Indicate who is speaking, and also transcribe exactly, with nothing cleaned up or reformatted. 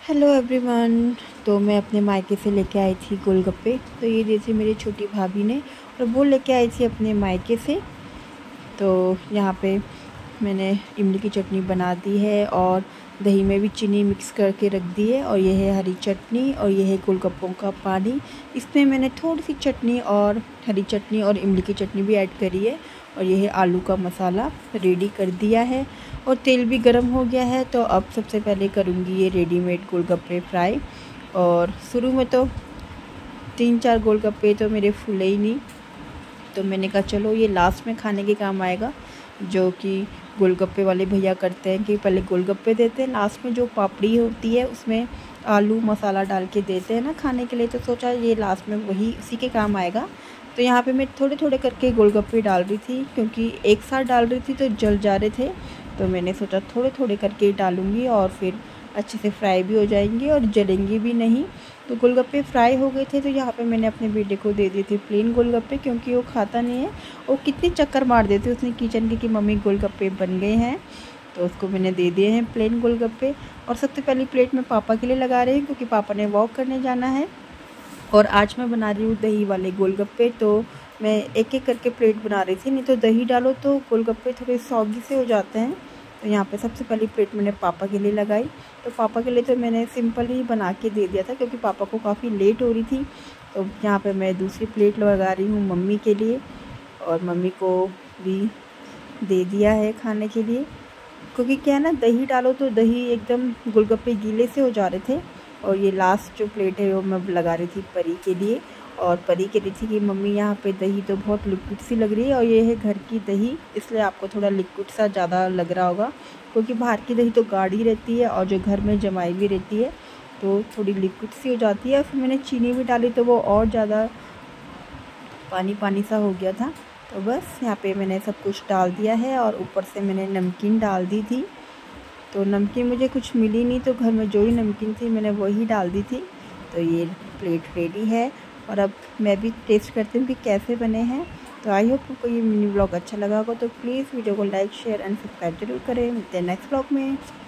Speaker 1: Hello everyone. तो मैं अपने मायके से लेके आई थी गोलगप्पे। तो ये जैसे मेरी छोटी भाभी ने और वो लेके आई थी अपने मायके से। तो यहाँ पे मैंने इमली की चटनी बना दी है और दही में भी चीनी मिक्स करके रख दी है। और ये है हरी चटनी और ये है गोलगप्पों का पानी। इसमें मैंने थोड़ी सी चटनी और हरी चटनी और इमली की चटनी भी ऐड करी है। और ये है आलू का मसाला रेडी कर दिया है और तेल भी गर्म हो गया है। तो अब सबसे पहले करूँगी ये रेडीमेड गोलगप्पे फ्राई। और शुरू में तो तीन चार गोलगप्पे तो मेरे फूले ही नहीं, तो मैंने कहा चलो ये लास्ट में खाने के काम आएगा। जो कि गोलगप्पे वाले भैया करते हैं कि पहले गोलगप्पे देते हैं, लास्ट में जो पापड़ी होती है उसमें आलू मसाला डाल के देते हैं ना खाने के लिए। तो सोचा ये लास्ट में वही उसी के काम आएगा। तो यहाँ पे मैं थोड़े थोड़े करके गोलगप्पे डाल रही थी, क्योंकि एक साथ डाल रही थी तो जल जा रहे थे। तो मैंने सोचा थोड़े थोड़े करके डालूँगी और फिर अच्छे से फ्राई भी हो जाएंगे और जलेंगे भी नहीं। तो गोलगप्पे फ्राई हो गए थे। तो यहाँ पे मैंने अपने बेटे को दे दिए थे प्लेन गोलगप्पे, क्योंकि वो खाता नहीं है। वो कितने चक्कर मार देते उसने किचन के कि मम्मी गोलगप्पे बन गए हैं। तो उसको मैंने दे दिए हैं प्लेन गोलगप्पे। और सबसे पहली प्लेट में पापा के लिए लगा रही हूँ, क्योंकि पापा ने वॉक करने जाना है। और आज मैं बना रही हूँ दही वाले गोलगप्पे। तो मैं एक एक करके प्लेट बना रही थी, नहीं तो दही डालो तो गोलगप्पे थोड़े सौगी से हो जाते हैं। तो यहाँ पे सबसे पहली प्लेट मैंने पापा के लिए लगाई। तो पापा के लिए तो मैंने सिंपल ही बना के दे दिया था, क्योंकि पापा को काफ़ी लेट हो रही थी। तो यहाँ पे मैं दूसरी प्लेट लगा रही हूँ मम्मी के लिए, और मम्मी को भी दे दिया है खाने के लिए। क्योंकि क्या है ना, दही डालो तो दही एकदम गोलगप्पे गीले से हो जा रहे थे। और ये लास्ट जो प्लेट है वो मैं लगा रही थी परी के लिए। और परी कह रही थी कि मम्मी यहाँ पे दही तो बहुत लिक्विड सी लग रही है, और ये है घर की दही, इसलिए आपको थोड़ा लिक्विड सा ज़्यादा लग रहा होगा। क्योंकि बाहर की दही तो गाढ़ी रहती है और जो घर में जमाई भी रहती है तो थोड़ी लिक्विड सी हो जाती है। फिर मैंने चीनी भी डाली तो वो और ज़्यादा पानी पानी सा हो गया था। तो बस यहाँ पे मैंने सब कुछ डाल दिया है और ऊपर से मैंने नमकीन डाल दी थी। तो नमकीन मुझे कुछ मिली नहीं, तो घर में जो ही नमकीन थी मैंने वही डाल दी थी। तो ये प्लेट रेडी है और अब मैं भी टेस्ट करती हूँ कि कैसे बने हैं। तो आई होप आपको ये मिनी ब्लॉग अच्छा लगा होगा। तो प्लीज़ वीडियो को लाइक शेयर एंड सब्सक्राइब जरूर करें। मिलते हैं नेक्स्ट ब्लॉग में।